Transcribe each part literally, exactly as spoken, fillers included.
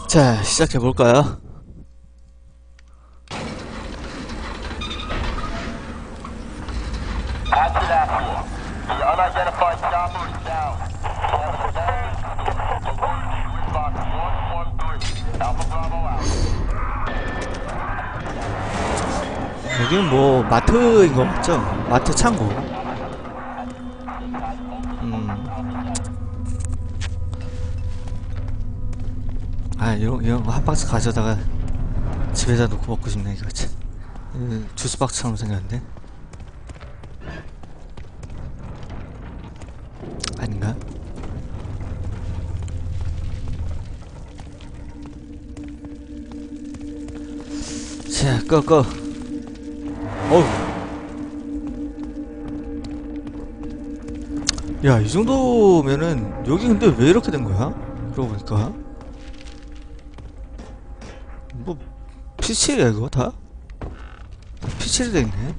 자, 시작해볼까요? 여기는 뭐 마트인 거 맞죠? 마트 창고. 음. 아, 이런 이런 거 한 박스 가져다가 집에다 놓고 먹고 싶네 이거. 참. 음, 주스 박스처럼 생겼는데. 아닌가? 자, 꺼, 꺼. 어우. 야, 이 정도면은, 여기 근데 왜 이렇게 된 거야? 그러고 보니까. 뭐, 피칠이야, 이거 다? 피칠이 돼 있네.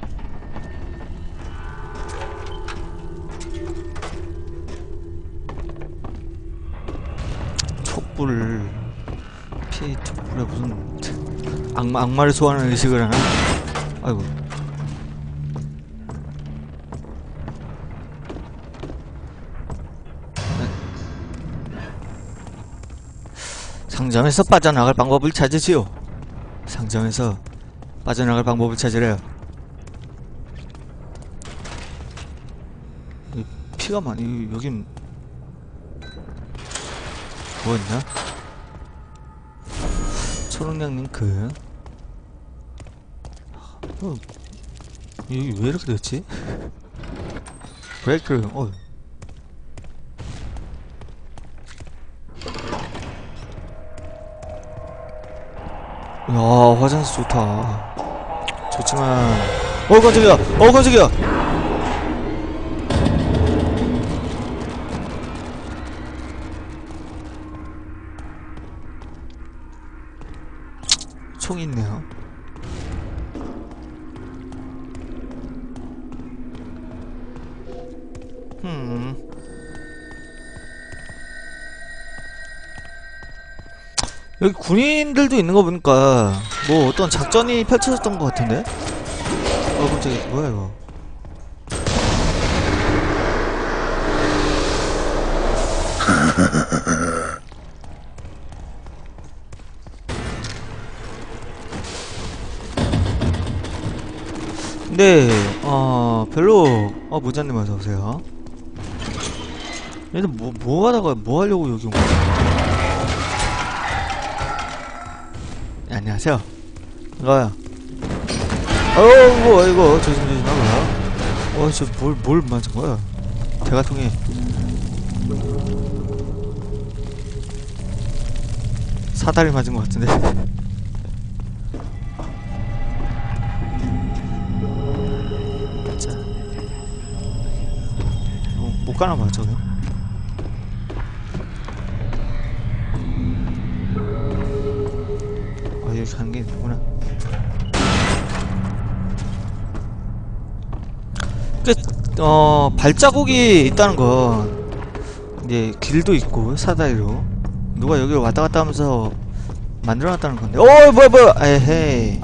촛불. 피, 촛불에 무슨. 악마, 악마를 소환하는 의식을 하나? 아이고. 네. 상점에서 빠져나갈 방법을 찾으시오. 상점에서 빠져나갈 방법을 찾으래요. 이 피가 많이, 여긴 뭐 있나? 초록약 링크. 어, 여기 왜 이렇게 됐지? 브레이크. 어. 야, 화장실 좋다. 좋지만, 어, 깜짝이야! 어, 깜짝이야! 총이 있네요. 음. 여기 군인들도 있는 거 보니까 뭐 어떤 작전이 펼쳐졌던 것 같은데? 어, 갑자기 뭐야 이거? 네, 어, 별로, 어, 모자님 어서오세요. 얘들 뭐, 뭐 하다가, 뭐 하려고 여기 온 거지? 네, 안녕하세요. 이거요. 어우, 뭐, 이거, 조심조심 하고요. 어, 저, 뭘, 뭘 맞은 거야? 대가통에. 사다리 맞은 것 같은데? 못 가나 봐, 저거. 아, 여기 가는 게 있구나. 그, 어, 발자국이 있다는 건, 이제, 길도 있고, 사다리로. 누가 여기를 왔다 갔다 하면서 만들어놨다는 건데. 어, 뭐야, 뭐야! 에헤이.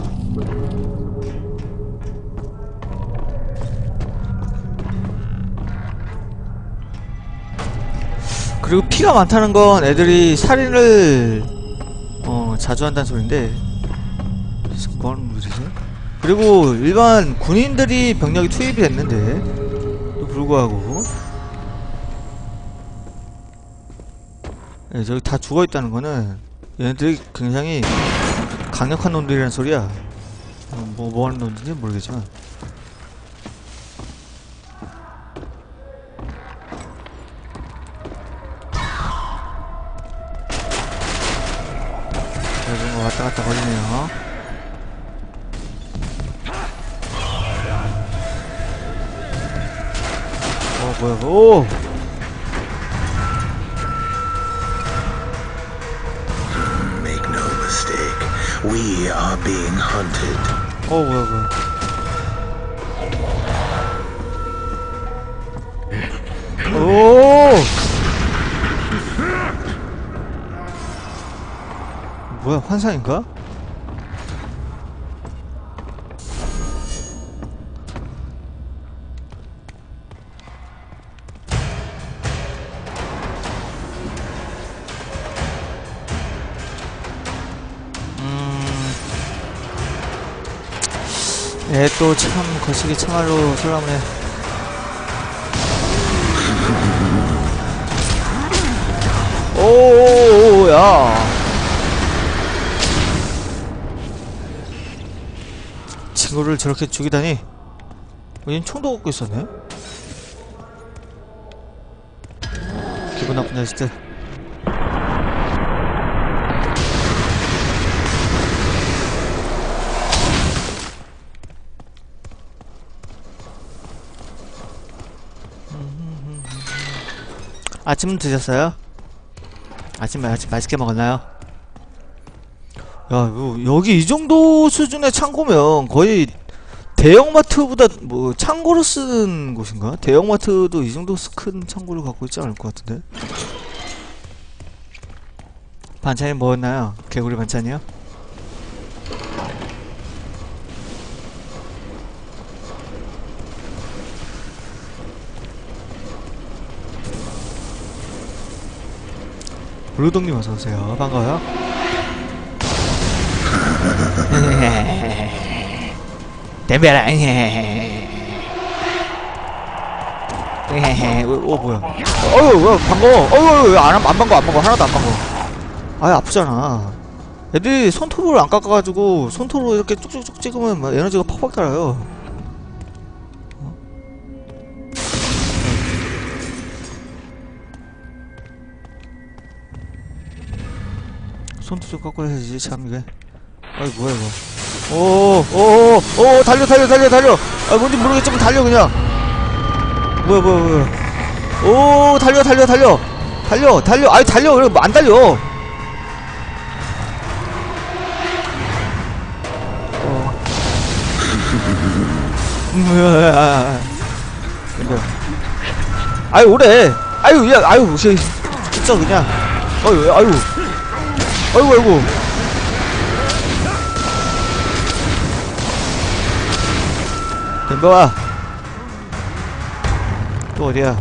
그리고 피가 많다는 건 애들이 살인을 어 자주 한다는 소린데 뭐하는 거지? 그리고 일반 군인들이 병력이 투입이 됐는데 또 불구하고 네, 저기 다 죽어있다는 거는 얘네들이 굉장히 강력한 놈들이란 소리야. 어, 뭐 뭐하는 놈인지 모르겠지만 왔다 갔다 거리네요. 어, 뭐야, 오! Make no mistake, we are being hunted. 어, 뭐야, 뭐야. 오! 뭐야, 환상인가? 얘 또 참 거시기 참말로 솔라무네. 오오오오 야 친구를 저렇게 죽이다니. 얘는 총도 갖고 있었네. 기분 나쁜 자식들. 아침은 드셨어요? 아침 아침 맛있게 먹었나요? 야, 요, 여기 이 정도 수준의 창고면 거의 대형마트보다 뭐 창고로 쓰는 곳인가? 대형마트도 이 정도 큰 창고를 갖고 있지 않을 것 같은데. 반찬이 뭐였나요? 개구리 반찬이요? 블루동님 어서오세요. 반가워요. 덤벼라. 어 뭐야. 어휴 왜 반가워. 어휴 왜안 안 반가워 안 반가워. 하나도 안 반가워. 아이 아프잖아. 애들이 손톱을 안 깎아가지고 손톱으로 이렇게 쭉쭉쭉 찍으면 막 에너지가 팍팍 달아요. 손톱 좀 깎고 해야지 참 이게. 아이 뭐야 이거. 오오오오 달려 달려 달려 달려. 아 뭔지 모르겠지만 달려 그냥. 뭐야 뭐야 뭐야. 오 달려 달려 달려 달려 달려. 아이 달려. 그래 안 달려. 어. 근데 아유 오래. 아유 야 아유 진짜 그냥. 아유 아유 아이고 아이고. 덤벼와. 또 어디야?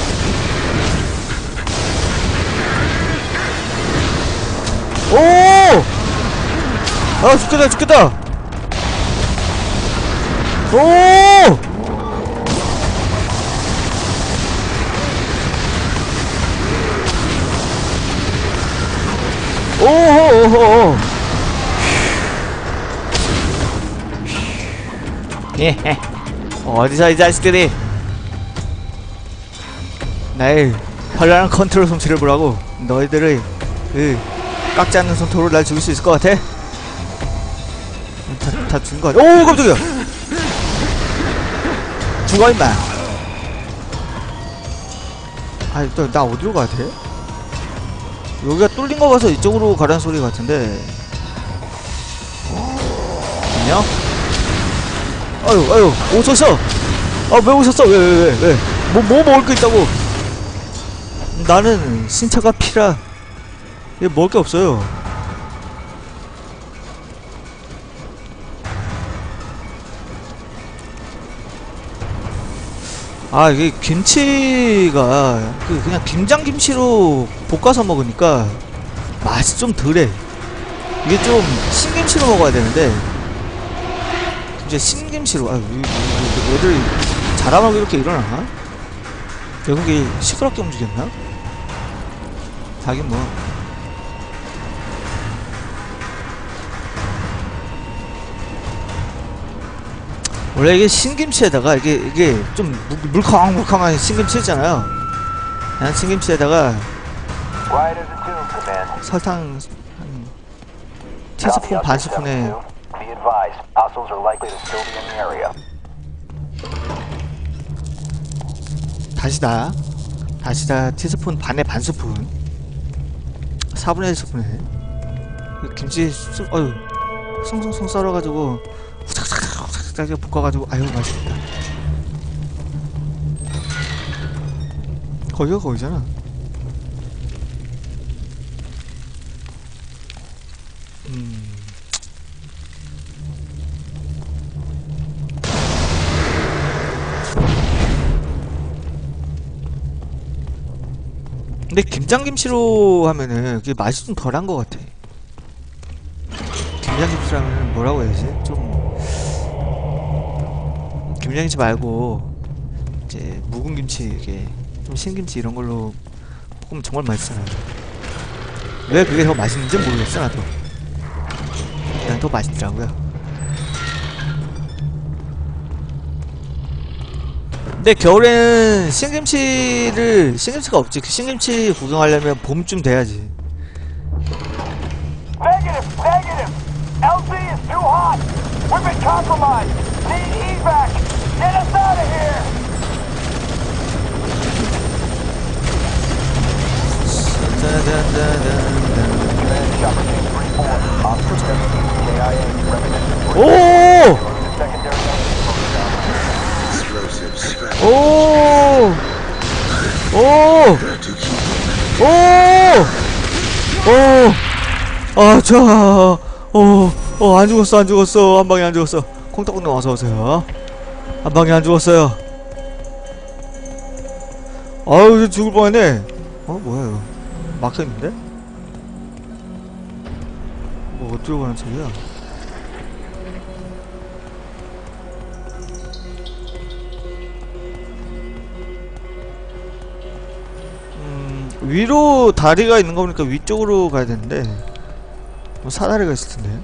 오! 아 죽겠다 죽겠다. 오! 오호오호. 예. 어디서 이 자식들이 나의 현란한 컨트롤 솜씨를 보라고. 너희들의 그 깎지 않는 손톱으로 날 죽일 수 있을 것 같아? 다, 다 죽인 거 아니야? 오 깜짝이야. 죽어 임마. 아이 또 나 어디로 가야 돼? 여기가 뚫린 거 봐서 이쪽으로 가라는 소리 같은데. 안녕? 아유, 아유, 오셨어! 아, 왜 오셨어? 왜, 왜, 왜, 왜? 뭐, 뭐 먹을 거 있다고? 나는 신차가 피라. 얘 먹을 게 없어요. 아, 이게 김치가 그 그냥 김장김치로 볶아서 먹으니까 맛이 좀 덜해. 이게 좀 신김치로 먹어야 되는데 이제 신김치로. 아, 얘들 자라마고 이렇게 일어나나? 외국이 시끄럽게 움직였나? 하긴 뭐. 원래 이게 신김치에다가 이게 이게 좀 물컹물컹한 신김치잖아요. 그냥 신김치에다가 설탕 한 티스푼 반 스푼에 다시다 다시다 티스푼 반에 반 스푼 사분의 일 스푼에 김치 쑥 어휴 송송송 썰어가지고 후착착착착 볶아가지고 아유 맛있겠다. 거기가 거기잖아. 근데 김장김치로 하면은 그게 맛이 좀 덜한 것 같아. 김장김치로 하면은 뭐라고 해야 되지? 좀 김장김치 말고 이제 묵은 김치, 이게 좀 신김치 이런 걸로 볶으면 정말 맛있잖아요. 왜 그게 더 맛있는지 모르겠어 나도. 그냥 더 맛있더라고요. 근데 겨울에는 신김치를 신김치가 없지. 그 신김치 구경하려면 봄쯤 돼야지. Negative, negative. L Z is too hot. We've been compromised. Need evac. Get us out of here. 오! Explosive scrap 오! 오! to keep 오! 오! 아, 자, 어, 어, 안 죽었어, 안 죽었어. 한 방에 안 죽었어. 콩떡콩님 어서오세요. 한 방에 안 죽었어요. 아유, 이제 죽을 뻔했네. 어, 뭐야, 이거. 막혀있는데? 뭐, 어디로 가는 소리야? 위로 다리가 있는 거 보니까 위쪽으로 가야 되는데 뭐 사다리가 있을 텐데.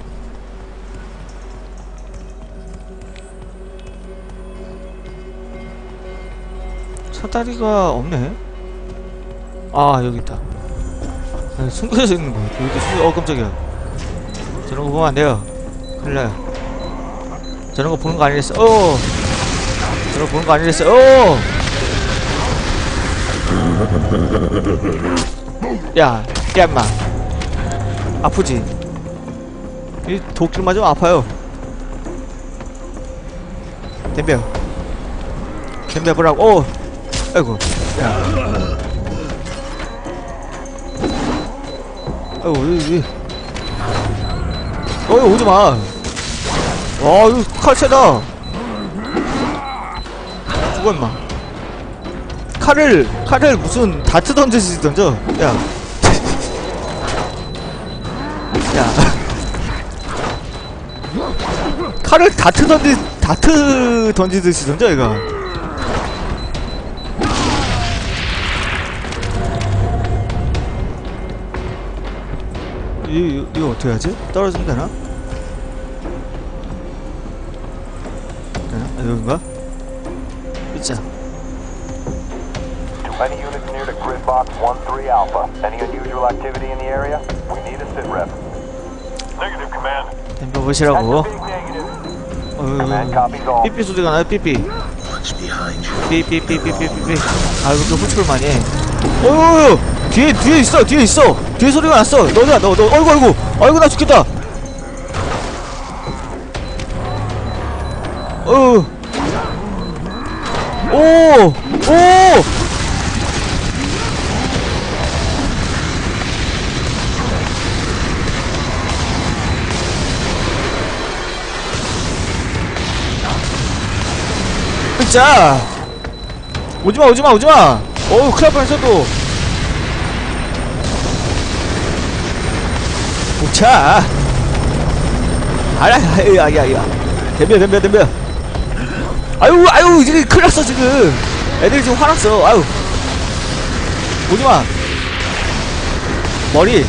사다리가 없네. 아, 여기 있다. 아니, 숨겨져 있는 거야. 여기 숨겨. 어, 깜짝이야. 저런 거 보면 안 돼요. 큰일 나요. 저런 거 보는 거 아니랬어. 어! 저런 거 보는 거 아니랬어. 어! 야, 야, 인마. 아프지? 이 도끼를 맞으면 아파요. 덤벼. 덤벼보라고. 오! 아이고. 야. 아이고, 여기, 여기. 어이, 오지마. 와, 이거 칼 세다. 죽어, 인마. 칼을, 칼을 무슨 다트 던지지 던져? 야. 야. 칼을 다트 던지, 다트 던지듯이 던져, 이거. 이, 이거 어떻게 하지? 떨어지면 되나? 되나? 아, 여긴가? 있자. Any units near the grid box one three Alpha. Any unusual activity in the area? We need a sit rep. Negative, command. 덤벼 보시라고. Big negative. 어휴, Command copies all. 삐삐 소리가 나요, 삐삐. watch behind you. 삐삐삐삐삐삐삐. 아, 왜 이렇게 후측을 많이 해? 어휴, 뒤에, 뒤에 있어, 뒤에 있어. 뒤에 소리가 났어. 너냐, 너, 너, 어이구, 어이구. 아이고, 나 죽겠다. 어휴. 오! 오! 자, 오지마, 오지마, 오지마. 어우, 큰일 날 뻔했어 또. 오차. 아야, 아야, 아야, 아야. 덤벼, 덤벼, 덤벼. 아유, 아유, 이제 큰일 났어 지금. 애들이 지금 화났어. 아유, 오지마. 머리.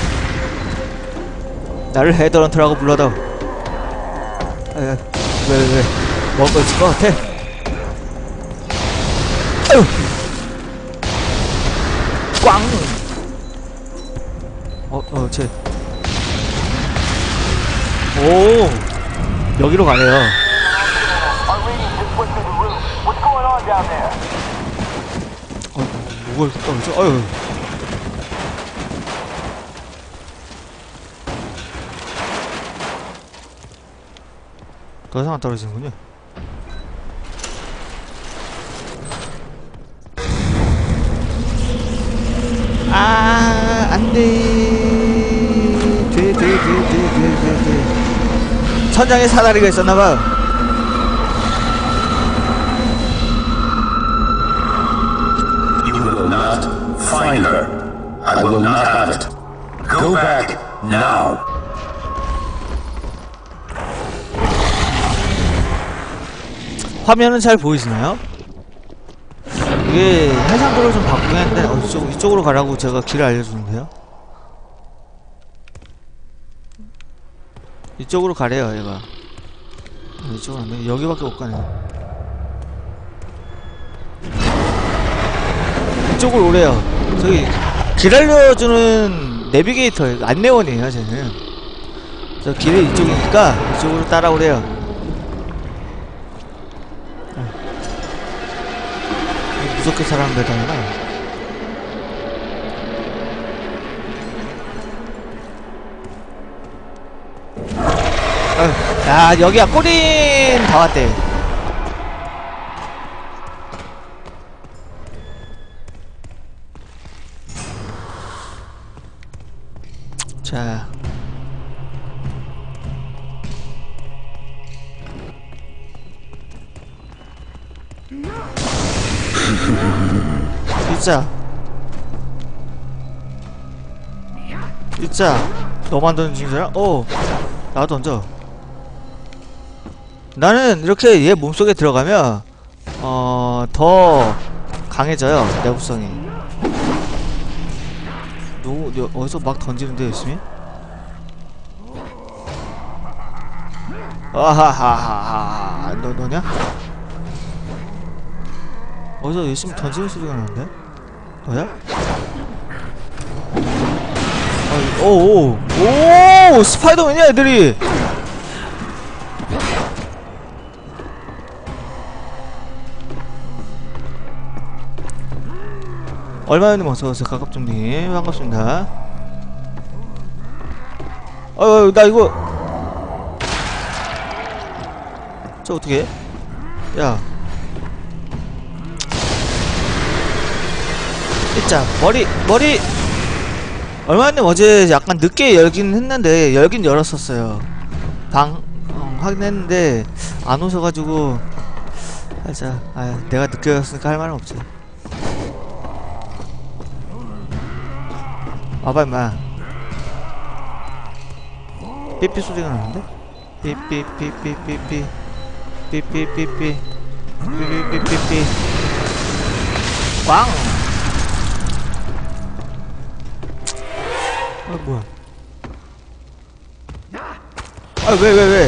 나를 헤드런트라고 불러도. 아유, 왜, 왜, 왜. 먹을 거 있을 것 같아. 꽝! 어, 어, 쟤. 오! 여기로 가네요. Our reading just went through the roof. What's going on down there? 어, 뭐가 떨어져? 아유. 더 이상 안 떨어지는군요. 아, 안 돼. 돼, 돼, 돼, 돼, 돼, 돼, 돼. 천장에 사다리가 있었나봐요. You will not find her. I will not have it. Go back now. 화면은 잘 보이시나요? 이게 해상도를 좀 바꾸긴 했는데 어, 이쪽, 이쪽으로 가라고 제가 길을 알려주는데요. 이쪽으로 가래요 얘가. 어, 이쪽으로 안 돼. 여기밖에 못 가네. 이쪽으로 오래요. 저기 길 알려주는 내비게이터 안내원이에요 쟤는. 저 길이 이쪽이니까 이쪽으로 따라오래요. 어. 무섭게 사람들 다니나. 어, 야 여기야 꼬린 다 왔대. 자 진짜 진짜 너만 던진 거야? 어 나도 던져. 나는 이렇게 얘 몸속에 들어가면 어 더 강해져요 내구성이. 누구 여, 어디서 막 던지는데 열심히? 아하하하하 너 너냐? 어디서 열심히 던지는 소리가 나는데? 너야? 오오오 오 스파이더맨이야 애들이. 얼마나 어서오세요 가깝좀님 반갑습니다. 어휴 나 이거 저 어떻게 해? 야 진짜 머리 머리 얼마나 어제 약간 늦게 열긴 했는데 열긴 열었었어요. 방 어, 확인했는데 안 오셔가지고 살짝 아 내가 늦게 열었으니까 할 말은 없지. 와봐 임마. 삐삐 소리가 나는데? 삐삐삐삐삐삐 삐삐삐삐 삐삐삐삐삐 꽝! 아 뭐야 아 왜 왜 왜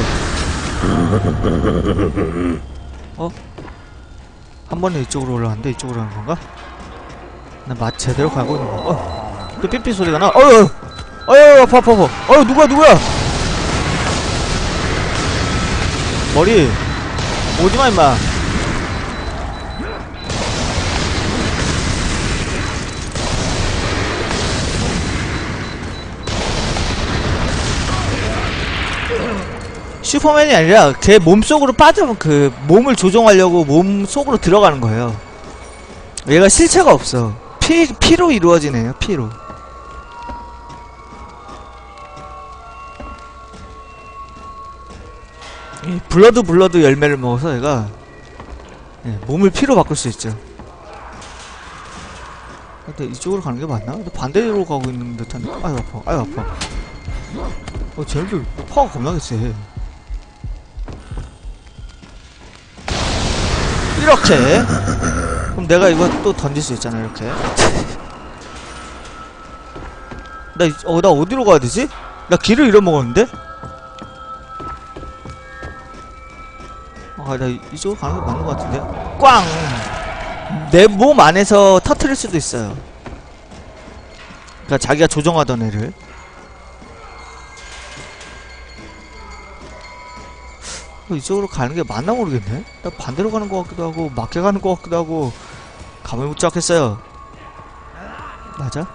어? 한 번에 이쪽으로 올라갔는데 이쪽으로 가는 건가? 나 맛 제대로 가고 있는 건가? 어. 또 삐삐 소리가 나. 어휴, 어휴, 아파, 아파, 아파. 어휴, 누구야, 누구야? 머리 오지마 임마. 슈퍼맨이 아니라 걔 몸속으로 빠져면 그 몸을 조종하려고 몸속으로 들어가는 거예요. 얘가 실체가 없어. 피, 피로 이루어지네요. 피로. 이 블러드 블러드 열매를 먹어서 얘가 예, 몸을 피로 바꿀 수 있죠. 근데 이쪽으로 가는 게 맞나? 근데 반대로 가고 있는 듯한 느낌. 아유 아파 아유 아파. 어 쟤네들 파워가 겁나게 세. 이렇게 그럼 내가 이거 또 던질 수 있잖아 이렇게. 나, 어, 나 어디로 가야 되지? 나 길을 잃어먹었는데? 아, 나 이쪽으로 가는 게 맞는 것 같은데? 꽝! 내 몸 안에서 터트릴 수도 있어요. 그니까 자기가 조정하던 애를. 어, 이쪽으로 가는 게 맞나 모르겠네? 나 반대로 가는 것 같기도 하고, 맞게 가는 것 같기도 하고, 감을 못 잡겠어요. 맞아?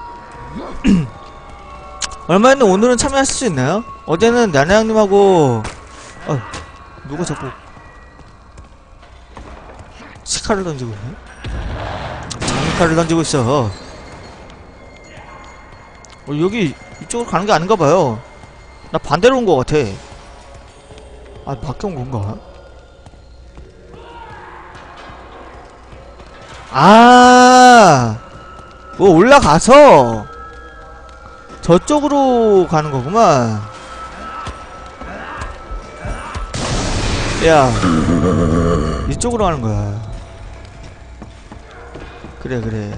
얼마였는데 오늘은 참여하실 수 있나요? 어제는 나나양님하고 어 누가 자꾸 시카를 던지고 있네? 장미칼을 던지고 있어. 어, 여기 이쪽으로 가는 게 아닌가봐요. 나 반대로 온 것 같아. 아 밖에 온 건가? 아 뭐 올라가서 저쪽으로 가는 거구만. 야, 이쪽으로 가는 거야. 그래 그래.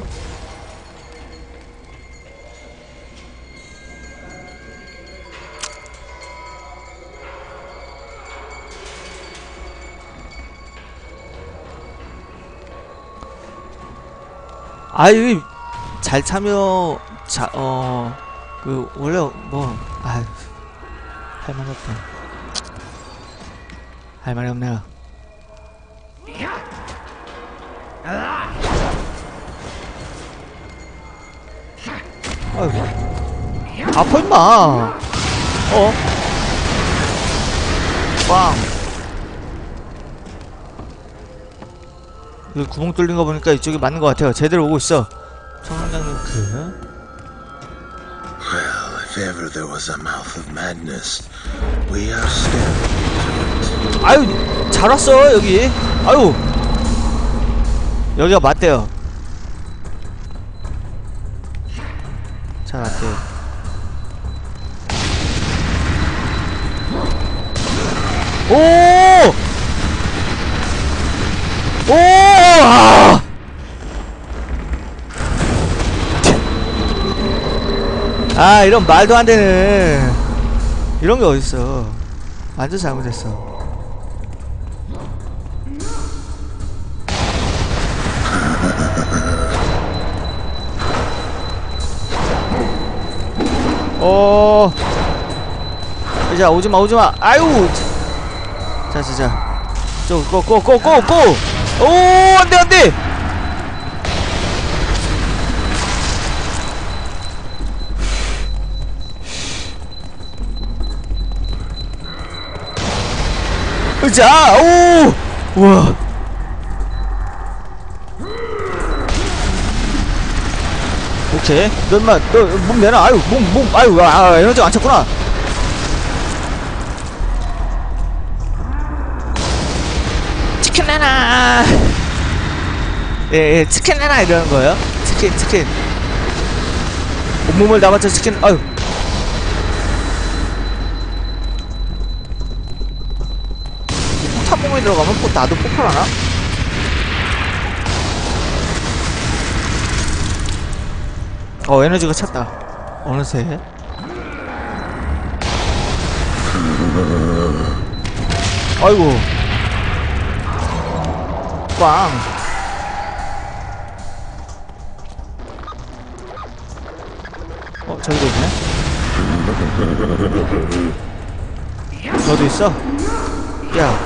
아이 잘 참여 자 어 그 원래 뭐 아 할 말이 없다. 할 말이 없네요. 아이고 아파 임마. 어? 빵. 여기 구멍 뚫린 거 보니까 이쪽이 맞는 것 같아요. 제대로 오고 있어. 청장님 그. Well, if ever there was a mouth of madness, we are staring. 아유 잘 왔어 여기. 아유 여기가 맞대요. 잘 왔대요. 오! 오! 아! 아 이런 말도 안 되는 이런 게 어딨어. 완전 잘못했어. 어. 자 오지마 오지마. 아유. 자자자. 저고고고고고. 오 안돼 안돼. 자 오. 우와. 오케이. 너 인마 너 몸 내놔. 아유 몸 몸 아유 아 에너지 안 찼구나. 치킨 내놔. 예, 예 치킨 내놔 이러는 거예요. 치킨 치킨. 온몸을 나봤자 치킨. 아유. 폭탄 몸에 들어가면 또 나도 폭발하나? 어 에너지가 찼다. 어느새. 아이고. 꽝. 어 저기도 있네. 너도 있어? 야.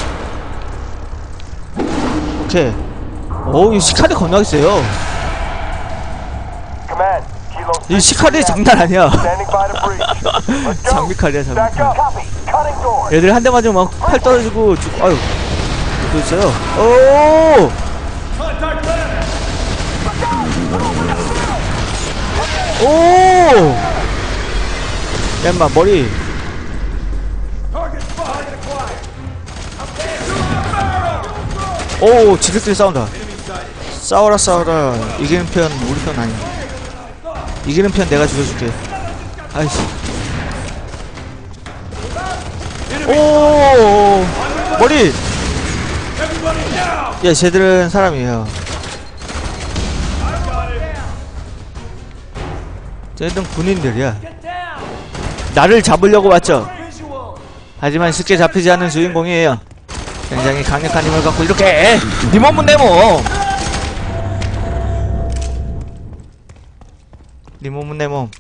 오케이. 어우 이 시카드 겁나게 세요. Command, Kilo 이 시카드 장난 아니야. standing by the breach. Let's go. 장비칼이야 Back 장비칼. up. Copy. Cutting door. 얘들 한 대 맞으면 막 팔 떨어지고 죽. 아유. 또 있어요. 오. 오. 야 인마 머리. 오 지들끼리 싸운다. 싸워라 싸워라. 이기는 편 우리 편 아니야. 이기는 편 내가 죽여줄게. 아이씨. 오 머리. 야 쟤들은 사람이에요. 쟤들은 군인들이야. 나를 잡으려고 왔죠. 하지만 쉽게 잡히지 않는 주인공이에요. 굉장히 강력한 힘을 갖고 이렇게 네 몸은 내 몸. 네 몸은 내 몸.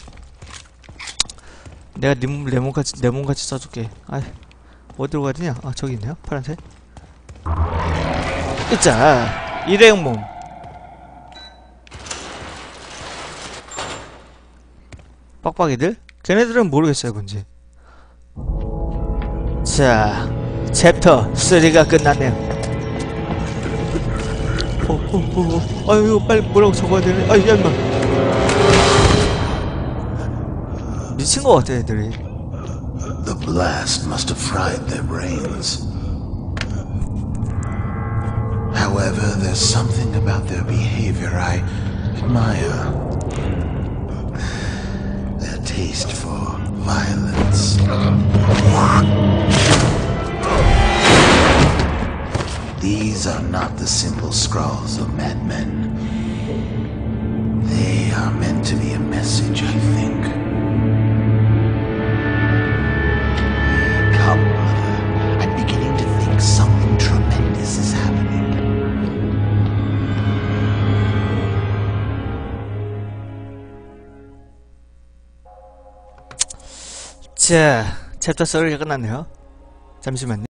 내가 네 몸을 내 몸같이 내 몸같이 써줄게. 아이 어디로 가야 되냐? 아 저기 있네요. 파란색. 으짜 일회용 몸. 빡빡이들? 걔네들은 모르겠어요 뭔지. 자 챕터 삼가 끝났네요. 어, 어, 어, 어. 아유, 이거 빨리 뭐라고 적어야 되네. 아이, 야, 임마. 미친 거 같아, 애들이. The blast must have fried their brains. However, there's something about their behavior I admire their taste for violence. These are not the simple scrawls of madmen. They are meant to be a message, I think. Come, brother. I'm beginning to think something tremendous is happening. 자, 챕터 삼이 끝났네요. 잠시만요.